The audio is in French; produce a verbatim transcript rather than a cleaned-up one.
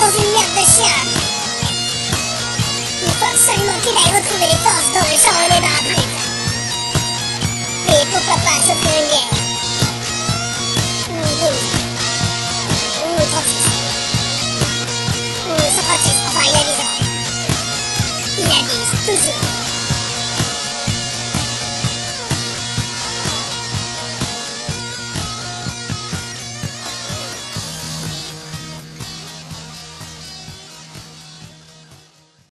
dans une merde de chien. Il faut absolument qu'il aille retrouver les forces dans le champ en débarras brut. Et pourquoi pas s'offrir une bière. Ou douze. Ou trente-six. Ou cent trente-six. Enfin, il avise. Il avise toujours.